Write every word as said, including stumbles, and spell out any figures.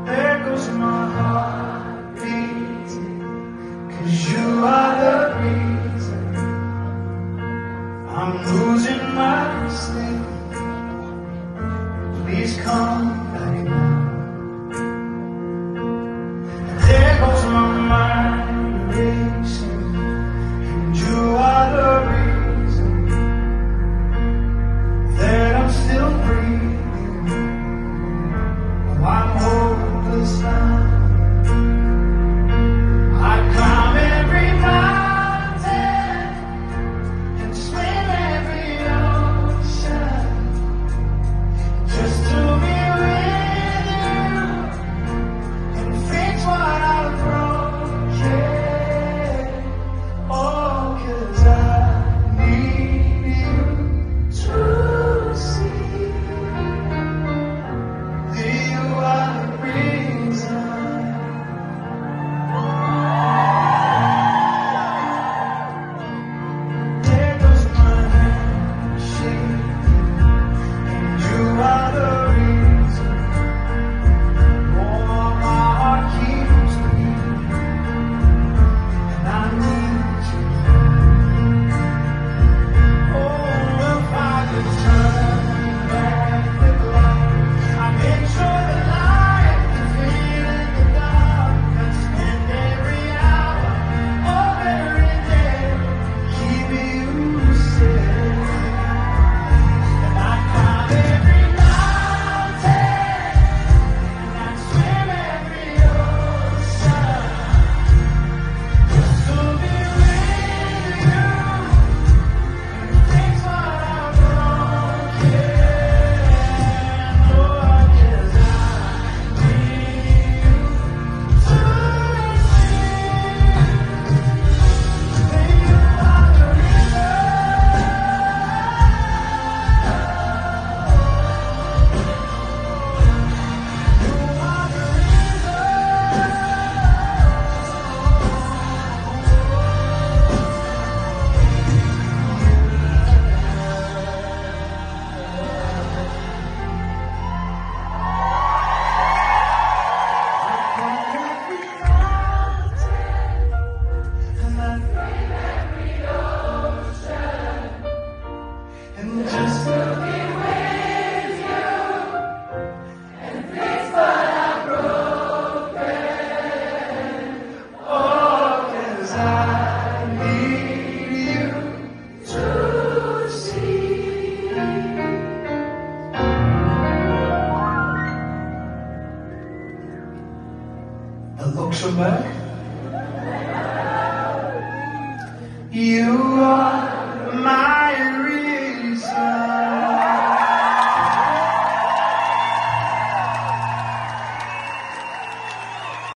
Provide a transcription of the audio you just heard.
There goes my heart beating, 'cause you are the reason I'm losing my sleep. Please come back now. There goes my mind racing, and you are the reason that I'm still breathing. Oh, I'm hopeless now. I climb every mountain and swim every ocean just to be with you and fix what I've broken. Oh, 'cause I need you to see that you are the reason. There goes my hand shaking, and you are the reason. Oh, my heart keeps beating, and I need you. Oh, if I could turn back the clock, I'd make sure the light is in the dark. I'd spend every hour of every day keeping you safe. And I'd climb every mountain and I'd swim every ocean just to be with you and fix what I've broken. Oh, 'cause I need you to see that you are the reason. You are the and just to be with you and fix what I've broken. Oh, 'cause I need you to see. The looks are back. You are